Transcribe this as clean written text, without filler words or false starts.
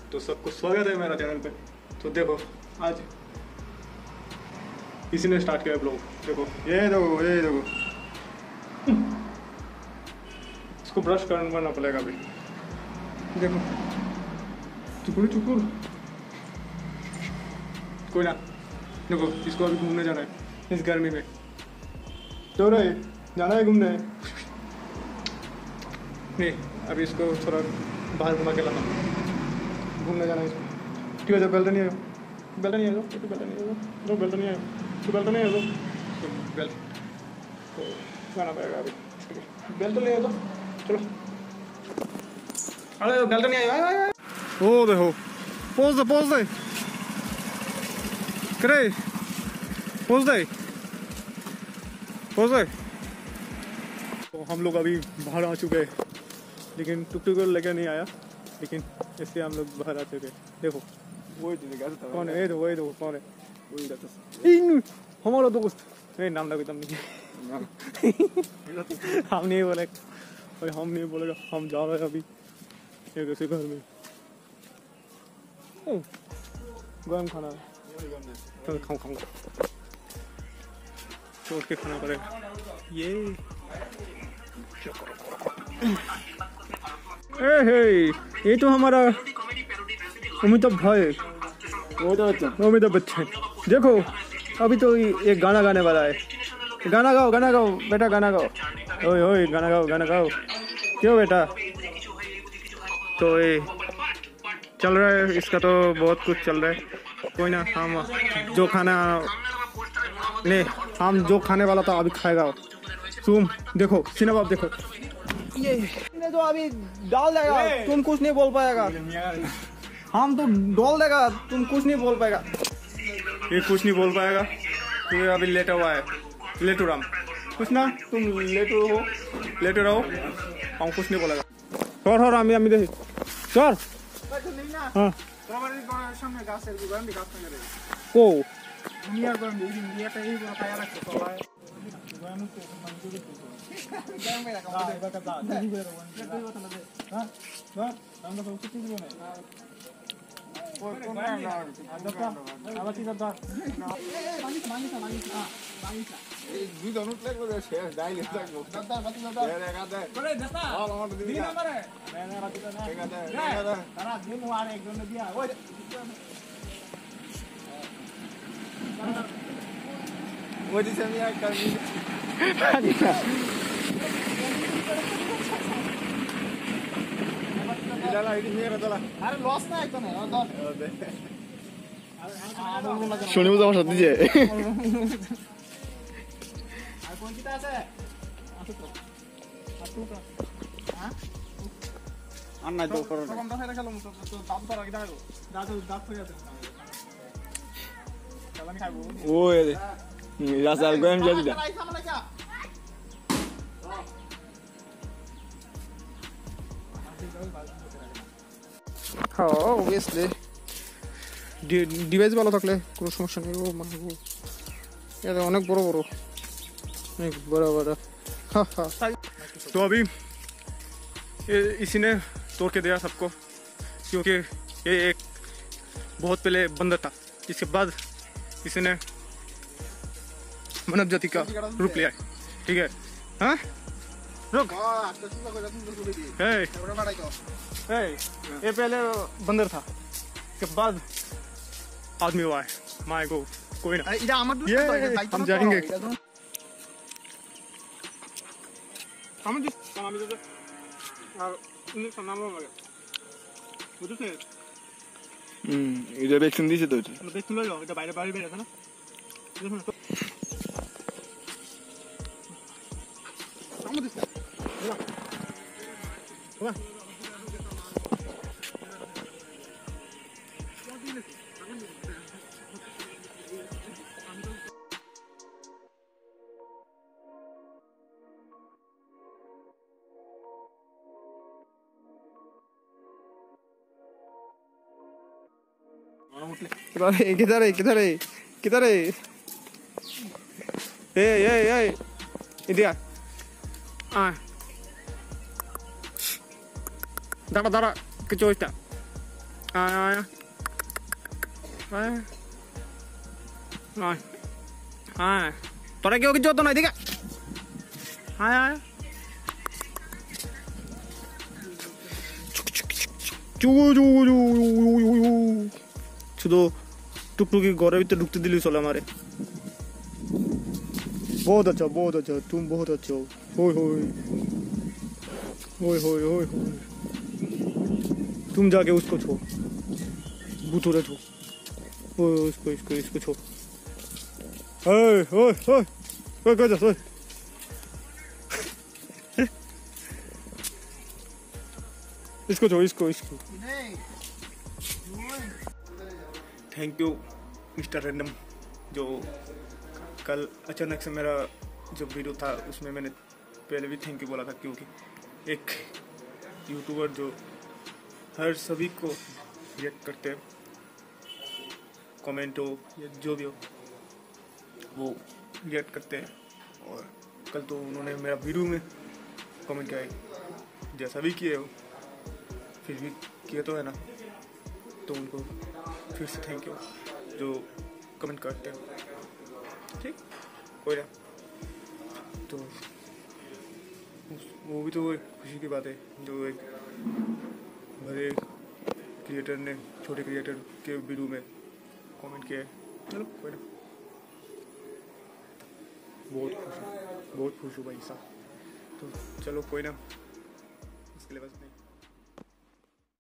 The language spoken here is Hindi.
तो सबको स्वागत है मेरा चैनल पे। तो देखो आज किसी ने स्टार्ट किया ब्लॉग। देखो ये देखो इसको ब्रश करना पड़ेगा अभी। देखो चुकुर कोई ना। देखो इसको अभी घूमने जाना है इस गर्मी में। तो रहे जाना है घूमने नहीं, अभी इसको थोड़ा बाहर घुमा के लाना, घूमने जाना है इसको। ठीक है, जब बेल्ट नहीं आएगा बेल्ट नहीं आएगा तो बेल्ट नहीं आएगा तो बेल्ट नहीं आएगा तो बेल्ट नहीं आएगा तो बेल्ट तो जाना पड़ेगा अभी। बेल्ट ले आएगा, चलो। अरे बेल्ट नहीं आएगा। ओ देखो पोज दे करे, पोज दे। तो हम लोग अभी बाहर आ चुके हैं, लेकिन टुकटुक लेकर नहीं आया, लेकिन इसलिए हम लोग बाहर आ चुके हैं। देखो कौन है? वही दो कौन है? हमारा दोस्त। नहीं नाम लगे तुम नहीं हम नहीं बोले, हम नहीं बोलेगा। हम जा रहे हैं अभी एक ऐसे घर में गर्म खाना तो खाऊंगा, छोड़ के खाना पड़ेगा। ये तो हमारा अमिताभ भाई, अमिताभ बच्चन। देखो अभी तो ये गाना गाने वाला है। गाना गाओ बेटा, गाना गाओ। ओए गाना गाओ। क्यों बेटा? तो ये चल रहा है इसका, तो बहुत कुछ चल रहा है। कोई ना, हम जो खाना नहीं, हम जो खाने वाला था अभी खाएगा। तुम देखो सिना बाप, देखो ये तो अभी डाल देगा, तुम कुछ नहीं बोल पाएगा। हम तो डाल देगा, तुम कुछ नहीं बोल पाएगा। ये कुछ नहीं बोल पाएगा, ये अभी लेटा हुआ है। लेटो राम कुछ ना, तुम लेटो रहो, हम कुछ नहीं बोलेगा। सर আমি দেখি सर। हाँ को শুনে বুঝে আমার সাথে দিয়ে আর নাই তো ওই রাসাল গোয়েম যদি দা হ্যাঁ অবভিয়াসলি ডিভাইস ভালো থাকলে কোনো সমস্যা নেই। ও মানে এটা অনেক বড় तो अभी इसी ने तोड़ के दिया सबको, क्योंकि ये एक बहुत पहले बंदर था। इसके बाद इसी ने मानव जाति का रूप लिया है। ठीक है, हाँ रुक। ये पहले बंदर था, इसके बाद आदमी हुआ है। माय गो कोई ना, हम जाएंगे। এটা ভ্যাকসিন দিয়েছে তো, ভ্যাকসিন লইলো, এটা বাইরে বাইরে বের আছে না। किधर है इधर दाड़ा दाड़ा किचो इस्ता आया आया आया आया तोरा क्यों कि जो तो नहीं दिखा आया आया শুধু टुकटुकी घर भीतर ढुकते दिली चला हमारे बहुत अच्छा तुम बहुत अच्छे हो होय होय होय होय होय होय तुम जाके उसको छो भूतूरे छो ओए इसको छो ओए ओए ओए ओए गजस ओए इसको छो इसको थैंक यू मिस्टर रैंडम जो कल अचानक से मेरा जो वीडियो था उसमें मैंने पहले भी थैंक यू बोला था क्योंकि एक यूट्यूबर जो हर सभी को रिएक्ट करते हैं कमेंट हो या जो भी हो वो रिएक्ट करते हैं और कल तो उन्होंने मेरा वीडियो में कमेंट किया जैसा भी किए हो फिर भी किया तो है ना तो उनको फिर से थैंक यू जो कमेंट करते हैं ठीक कोई ना तो वो भी तो एक खुशी की बात है जो एक बड़े क्रिएटर ने छोटे क्रिएटर के वीडियो में कमेंट किया चलो कोई ना बहुत खुश हूँ भाई साहब तो चलो कोई ना इसके लिए बस नहीं